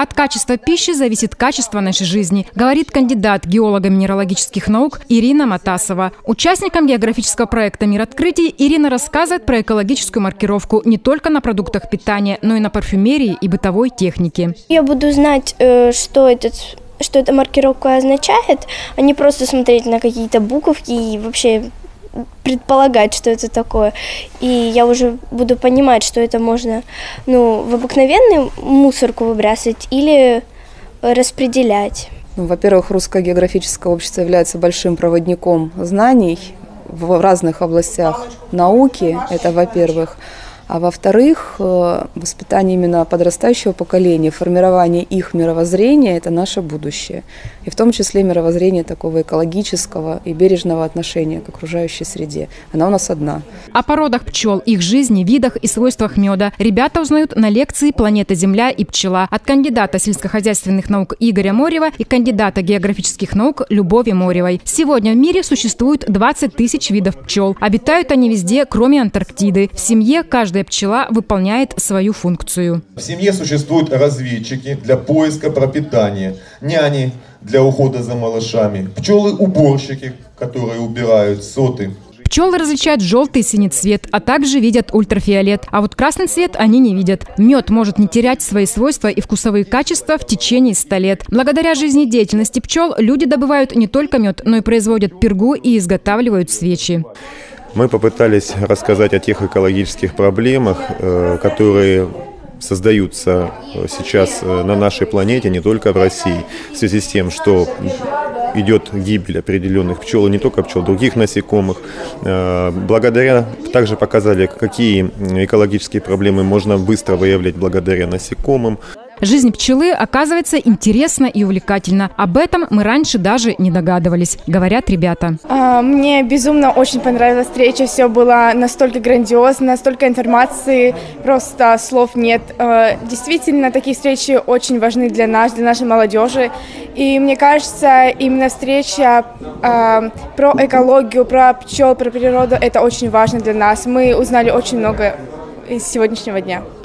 От качества пищи зависит качество нашей жизни, говорит кандидат геолого-минералогических наук Ирина Матасова. Участникам географического проекта «Мир открытий» Ирина рассказывает про экологическую маркировку не только на продуктах питания, но и на парфюмерии и бытовой технике. Я буду знать, что эта маркировка означает, а не просто смотреть на какие-то буковки и вообще предполагать, что это такое. И я уже буду понимать, что это можно в обыкновенную мусорку выбрасывать или распределять. Во-первых, Русское географическое общество является большим проводником знаний в разных областях науки, это во-первых. А во-вторых, воспитание именно подрастающего поколения, формирование их мировоззрения – это наше будущее. И в том числе мировоззрение такого экологического и бережного отношения к окружающей среде. Она у нас одна. О породах пчел, их жизни, видах и свойствах меда ребята узнают на лекции «Планета Земля и пчела» от кандидата сельскохозяйственных наук Игоря Морева и кандидата географических наук Любови Моревой. Сегодня в мире существует 20 тысяч видов пчел. Обитают они везде, кроме Антарктиды. В семье каждая пчела выполняет свою функцию. В семье существуют разведчики для поиска пропитания, няни для ухода за малышами, пчелы-уборщики, которые убирают соты. Пчелы различают желтый и синий цвет, а также видят ультрафиолет. А вот красный цвет они не видят. Мед может не терять свои свойства и вкусовые качества в течение 100 лет. Благодаря жизнедеятельности пчел люди добывают не только мед, но и производят пергу и изготавливают свечи. Мы попытались рассказать о тех экологических проблемах, которые создаются сейчас на нашей планете, не только в России, в связи с тем, что идет гибель определенных пчел, и не только пчел, других насекомых. Также показали, какие экологические проблемы можно быстро выявлять благодаря насекомым. Жизнь пчелы оказывается интересна и увлекательна. Об этом мы раньше даже не догадывались, говорят ребята. Мне безумно очень понравилась встреча. Все было настолько грандиозно, настолько информации, просто слов нет. Действительно, такие встречи очень важны для нас, для нашей молодежи. И мне кажется, именно встреча про экологию, про пчел, про природу – это очень важно для нас. Мы узнали очень много из сегодняшнего дня.